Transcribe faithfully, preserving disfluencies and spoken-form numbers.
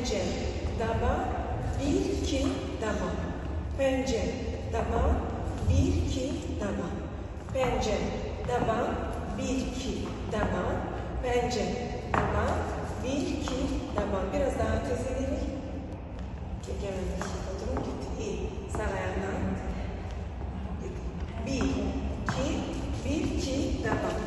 Pence, daba, bir, iki, daba. Pence, daba, bir, iki, daba. Pence, daba, bir, iki, daba. Pence, daba, bir, iki, daba. Biraz daha tez edelim. Çekemedik. Oturun gitti. İyi. Sağ ayağından. Bir, iki, bir, iki, daba.